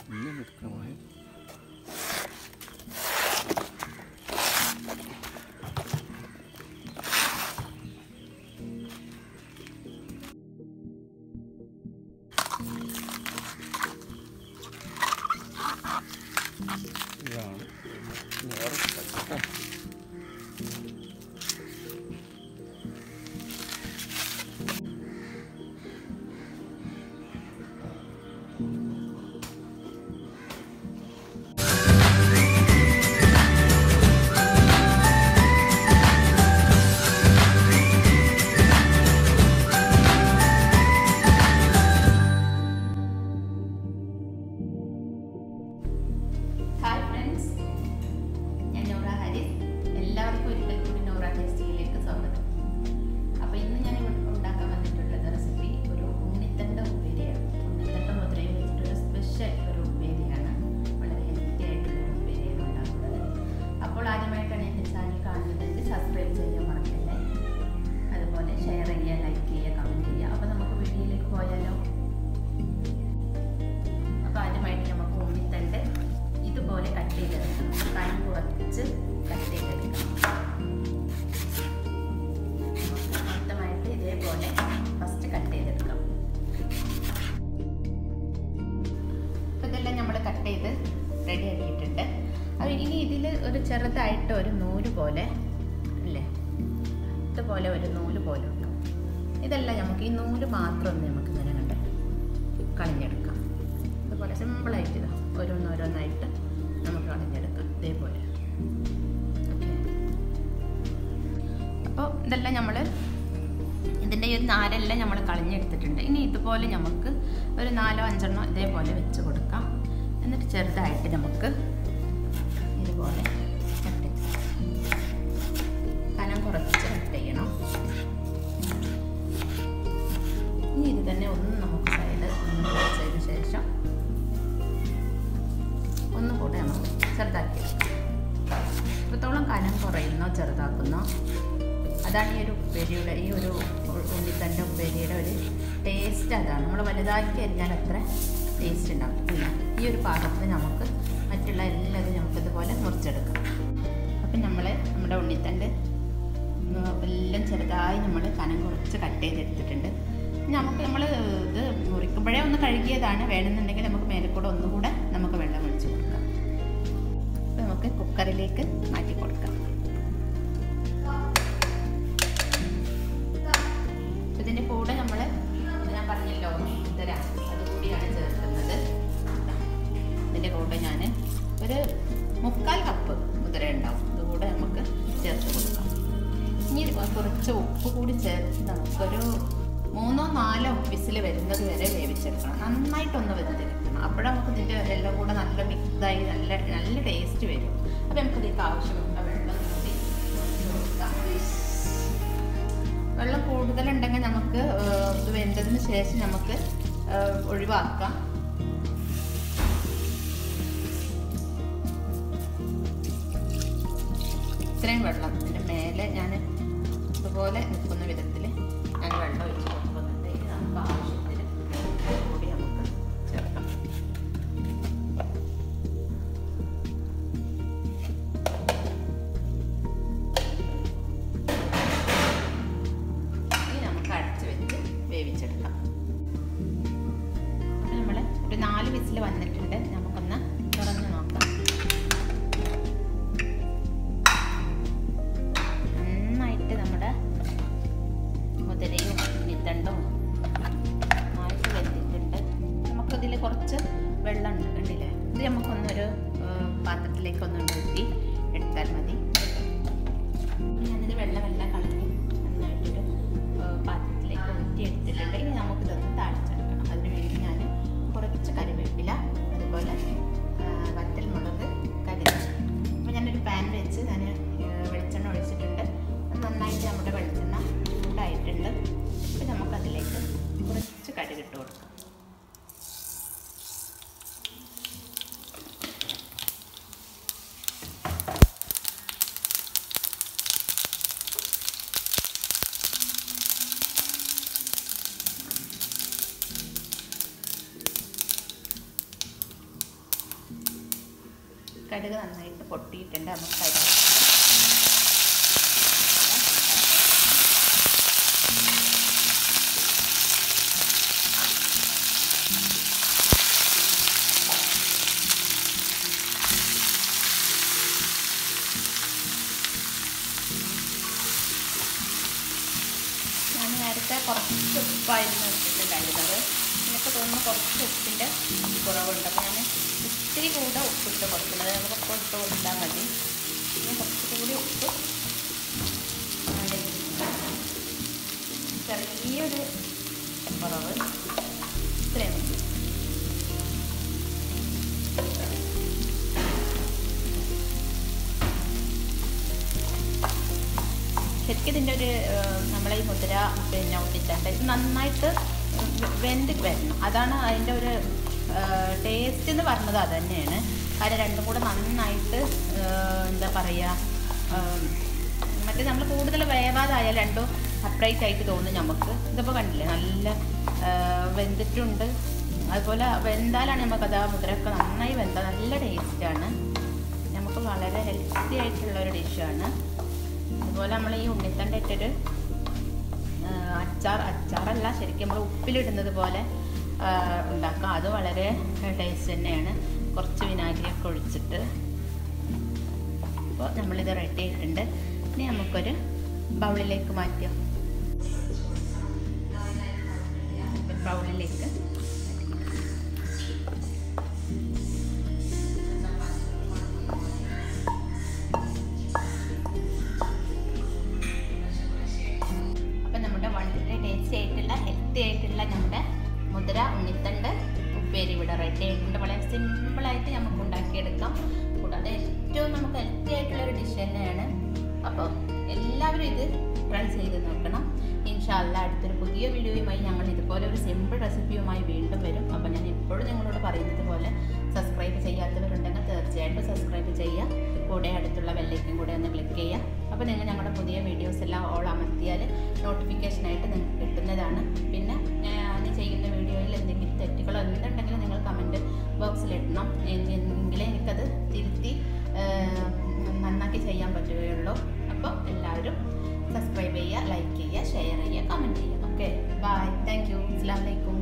ഇങ്ങനെ എടുക്കണോ? ഇതാണ് വേറെ സ്ഥലം. ഹായ് ഫ്രണ്ട്സ്, ഞാൻ നൂറ ഹാരിസ്. എല്ലാവർക്കും ഒരിക്കൽ കൂടി നൂറ ടേസ്റ്റിയിലേക്ക് സ്വാഗതം. അപ്പോൾ ഇന്ന് ഞാൻ ഉണ്ടാക്കാൻ വന്നിട്ടുള്ളത് റെസിപ്പി ഒരു ഉണ്ണിത്തണ്ട ഉപ്പേരിയാണ്. ഉണ്ണിത്തണ്ട മുദ്രയും വെച്ചിട്ടൊരു സ്പെഷ്യൽ ഒരു ഉപ്പേരിയാണ്. വളരെ ഹെൽത്തി ആയിട്ടുള്ള ഒരു ഉപ്പേരിയാണ് ഉണ്ടാക്കുന്നത്. അപ്പോൾ ആദ്യമായിട്ടാണ് എൻ്റെ ചാനൽ കാണുന്നതെങ്കിൽ സബ്സ്ക്രൈബ് ചെയ്യാൻ മറക്കല്ലേ. അതുപോലെ ഷെയർ ചെയ്യുക, ലൈക്ക് ചെയ്യുക, കമൻറ്റ് ചെയ്യുക. അപ്പോൾ നമുക്ക് വീഡിയോയിലേക്ക് പോയാലോ. അപ്പോൾ ആദ്യമായിട്ട് നമുക്ക് ഉണ്ണിത്തണ്ട് ഇതുപോലെ കട്ട് ചെയ്തെടുക്കണം. കനം കുറച്ച് കട്ട് ചെയ്തെടുക്കണം. മൊത്തമായിട്ട് ഇതേപോലെ ഫസ്റ്റ് കട്ട് ചെയ്തെടുക്കാം. അപ്പോൾ ഇതെല്ലാം നമ്മൾ കട്ട് ചെയ്ത് റെഡി ആക്കിയിട്ടുണ്ട്. അപ്പോൾ ഇനി ഇതിൽ ഒരു ചെറുതായിട്ട് ഒരു നൂല് പോലെ അല്ലേ, ഇതുപോലെ ഒരു നൂല് പോലെ ഉണ്ടാവും. ഇതെല്ലാം നമുക്ക് ഈ നൂല് മാത്രം ഒന്ന് നമുക്ക് ഇങ്ങനെ കണ്ട് കളഞ്ഞെടുക്കാം. ഇതുപോലെ സിമ്പിളായിട്ട് ഇതാ ഓരോന്നോരോന്നായിട്ട് നമുക്ക് കളഞ്ഞെടുക്കാം ഇതേപോലെ. ഓക്കെ, അപ്പോൾ ഇതെല്ലാം നമ്മൾ ഇതിൻ്റെ ഈ ഒരു നാരെല്ലാം നമ്മൾ കളഞ്ഞെടുത്തിട്ടുണ്ട്. ഇനി ഇതുപോലെ നമുക്ക് ഒരു 4-5 ഇതേപോലെ വെച്ച് കൊടുക്കാം. എന്നിട്ട് ചെറുതായിട്ട് നമുക്ക് ഇതുപോലെ കട്ട് ചെയ്ത് കനം കുറച്ച് കട്ട് ചെയ്യണം. ഇനി ഇത് തന്നെ ഒന്ന് നമുക്ക് സൈഡ് ഒന്ന് വെച്ചതിന് ശേഷം ഒന്നുകൂടെ നമുക്ക് ചെറുതാക്കി എത്രത്തോളം കനം കുറയുന്നോ ചെറുതാക്കുന്നോ അതാണ് ഈ ഒരു ഉപ്പേരിയുടെ, ഈ ഒരു ഉണ്ണിത്തണ്ട ഉപ്പേരിയുടെ ഒരു ടേസ്റ്റ്. അതാണ് നമ്മൾ വലുതാക്കി അരിഞ്ഞാൽ അത്ര ടേസ്റ്റ് ഉണ്ടാക്കില്ല. ഈ ഒരു പാകത്തിന് നമുക്ക് മറ്റുള്ള എല്ലാതും നമുക്കിതുപോലെ മുറിച്ചെടുക്കാം. അപ്പം നമ്മുടെ ഉണ്ണിത്തണ്ട് എല്ലാം ചെറുതായി നമ്മൾ കനം കുറച്ച് കട്ട് ചെയ്തെടുത്തിട്ടുണ്ട്. നമ്മൾ ഇത് മുറിക്കുമ്പോഴേ ഒന്ന് കഴുകിയതാണ്. വേണമെന്നുണ്ടെങ്കിൽ നമുക്ക് മേലെക്കൂടെ ഒന്നുകൂടെ നമുക്ക് വെള്ളം ഒഴിച്ച് കൊടുക്കാം. അപ്പോൾ നമുക്ക് കുക്കറിലേക്ക് മാറ്റി കൊടുക്കാം. ഇതിൻ്റെ കൂടെ ഞാൻ പറഞ്ഞല്ലോ മുതിര, അതുകൂടിയാണ് ചേർക്കുന്നത്. ഇതിൻ്റെ കൂടെ ഞാൻ ഒരു 3/4 കപ്പ് മുതിര ഉണ്ടാവും. അതുകൂടെ നമുക്ക് ചേർത്ത് കൊടുക്കാം. ഇനി കുറച്ച് ഉപ്പ് കൂടി ചേർത്ത് നമുക്കൊരു 3-4 വിസിൽ വരുന്നത് വരെ വേവിച്ചെടുക്കണം. നന്നായിട്ടൊന്ന് വെന്തെടുക്കണം. അപ്പോഴേ നമുക്ക് ഇതിൻ്റെ എല്ലാം കൂടെ നല്ല മിക്സായി നല്ല ടേസ്റ്റ് വരും. അപ്പോൾ നമുക്ക് ഇതിലേക്ക് ആവശ്യമുള്ള വെള്ളം കൂടി കൊടുക്കാം. വെള്ളം കൂടുതലുണ്ടെങ്കിൽ നമുക്ക് ഇത് വെന്തതിന് ശേഷം നമുക്ക് ഒഴിവാക്കാം. ഇത്രയും വെള്ളം ഇതിൻ്റെ മേലെ ഞാൻ ഇതുപോലെ നിൽക്കുന്ന വിധത്തിൽ ഞാൻ വെള്ളം ഒഴിച്ച് കൊടുക്കുന്നുണ്ട്. ഇനി നമുക്ക് ആവശ്യത്തിന് കൂടി നമുക്ക് ചേർക്കാം. ഇനി നമുക്ക് അടച്ച് വെച്ച് വേവിച്ചെടുക്കാം. അപ്പം നമ്മൾ ഒരു 4 വിസിൽ വന്നിട്ടുണ്ട്. നമുക്കൊന്ന് തുറന്ന് നോക്കാം. നന്നായിട്ട് നമ്മുടെ മുതിരയും ഉണ്ണിത്തണ്ടും നന്നായിട്ട് വെന്തിട്ടുണ്ട്. നമുക്കിതിൽ കുറച്ച് വെള്ളം ഉണ്ട്, കണ്ടില്ലേ? ഇത് നമുക്കൊന്നൊരു പാത്രത്തിലേക്ക് ഊറ്റി എടുത്താൽ മതി. ഞാനിത് വെള്ളമെല്ലാം കളഞ്ഞ് നന്നായിട്ടൊരു പാത്രത്തിലേക്ക് ഊറ്റി എടുത്തിട്ടുണ്ട്. ഇനി നമുക്കിതൊന്ന് താളിച്ചെടുക്കണം. അതിന് വേണ്ടി ഞാൻ കുറച്ച് കറിവേപ്പില, അതുപോലെ വറ്റൽമുളക്, കരിവേപ്പില. അപ്പോൾ ഞാനൊരു പാൻ വെച്ച് ഞാൻ വെളിച്ചെണ്ണ ഒഴിച്ചിട്ടുണ്ട്. നന്നായിട്ട് നമ്മുടെ വെളിച്ചെണ്ണ ചൂടായിട്ടുണ്ട്. അപ്പോൾ നമുക്കതിലേക്ക് കുറച്ച് കടുകിട്ട് കൊടുക്കാം. കടുക് നന്നായിട്ട് പൊട്ടിയിട്ടുണ്ട്. നമുക്ക് കടുക് നേരത്തെ കുറച്ച് ഉപ്പായിരുന്നു ഇട്ടിട്ടുണ്ടായിരുന്നത്. എനിക്ക് തോന്നുന്നു കുറച്ച് ഉപ്പിൻ്റെ കുറവുണ്ട്. അപ്പോൾ ഞാൻ ഇത്തിരി കൂടെ ഉപ്പിട്ട് കൊടുക്കുന്നത്. നമുക്ക് ഉപ്പ് ഇട്ട് കൊടുത്താൽ മതി. ഞാൻ കുറച്ചുകൂടി ഉപ്പ് ചെറിയൊരു കുറവ് ഇത്രയും മതി. ശരിക്കും ഇതിൻ്റെ ഒരു നമ്മളെ ഈ മുതിര പിന്നെ ഉണ്ണിത്തണ്ട് ഇത് നന്നായിട്ട് വെന്ത് വരണം. അതാണ് അതിൻ്റെ ഒരു ടേസ്റ്റ് എന്ന് പറഞ്ഞത്. അത് തന്നെയാണ്. കാര്യം രണ്ടും കൂടെ നന്നായിട്ട് എന്താ പറയുക, മറ്റേ നമ്മൾ കൂടുതൽ വേവാതായാൽ രണ്ടും സെപ്പറേറ്റ് ആയിട്ട് തോന്നും നമുക്ക്. ഇതിപ്പോൾ കണ്ടില്ലേ നല്ല വെന്തിട്ടുണ്ട്. അതുപോലെ വെന്താലാണ് നമുക്കത് ആ മുതിരയൊക്കെ നന്നായി വെന്താൽ നല്ല ടേസ്റ്റാണ്. നമുക്ക് വളരെ ഹെൽത്തി ആയിട്ടുള്ളൊരു ഡിഷാണ്. അതുപോലെ നമ്മൾ ഈ ഉണ്ണിത്തണ്ട് ഇട്ടൊരു അച്ചാറല്ല, ശരിക്കും നമ്മൾ ഉപ്പിലിടുന്നത് പോലെ ഉണ്ടാക്കാം. അത് വളരെ ടേസ്റ്റ് തന്നെയാണ്. കുറച്ച് വിനാഗിരിയൊക്കെ ഒഴിച്ചിട്ട്. അപ്പോൾ നമ്മളിത് റെഡി ആയിട്ടുണ്ട്. ഇനി നമുക്കൊരു ബൗളിലേക്ക് മാറ്റാം. ബൗളിലേക്ക് ഹെൽത്തി ആയിട്ടുള്ള നമ്മുടെ മുതിര ഉണ്ണിത്തണ്ട് ഉപ്പേരി ഇവിടെ റെഡി ആയിട്ടുണ്ട്. വളരെ സിമ്പിളായിട്ട് നമുക്ക് ഉണ്ടാക്കിയെടുക്കാം. കൂടാതെ ഏറ്റവും നമുക്ക് ഹെൽത്തി ആയിട്ടുള്ളൊരു ഡിഷ് തന്നെയാണ്. അപ്പോൾ എല്ലാവരും ഇത് ട്രൈ ചെയ്ത് നോക്കണം. ഇൻഷാ അല്ലാഹ് അടുത്തൊരു പുതിയ വീഡിയോയുമായി ഞങ്ങൾ ഇതുപോലെ ഒരു സിമ്പിൾ റെസിപ്പിയുമായി വീണ്ടും വരും. അപ്പോൾ ഞാൻ എപ്പോഴും നിങ്ങളോട് പറയുന്നത് പോലെ സബ്സ്ക്രൈബ് ചെയ്യാത്തവരുണ്ടെങ്കിൽ തീർച്ചയായിട്ടും സബ്സ്ക്രൈബ് ചെയ്യുക. കൂടെ അടുത്തുള്ള ബെല്ലൈക്കൻ കൂടെ ഒന്ന് ക്ലിക്ക് ചെയ്യുക. അപ്പോൾ നിങ്ങൾ ഞങ്ങളുടെ പുതിയ വീഡിയോസ് എല്ലാം ഓൾ അമർത്തിയാൽ നോട്ടിഫിക്കേഷനായിട്ട് നിങ്ങൾക്ക് കിട്ടുന്നതാണ്. പിന്നെ ഞാൻ ചെയ്യുന്ന വീഡിയോയിൽ എന്തെങ്കിലും തെറ്റുകളോ എന്തുണ്ടെങ്കിലും നിങ്ങൾ കമൻറ്റ് ബോക്സിലിടണം. എങ്കിലേ എനിക്കത് തിരുത്തി നന്നാക്കി ചെയ്യാൻ പറ്റുകയുള്ളൂ. അപ്പോൾ എല്ലാവരും സബ്സ്ക്രൈബ് ചെയ്യുക, ലൈക്ക് ചെയ്യുക, ഷെയർ ചെയ്യുക, കമൻറ്റ് ചെയ്യുക. ഓക്കെ, ബൈ, താങ്ക് യു, അസ്സലാമു അലൈക്കും.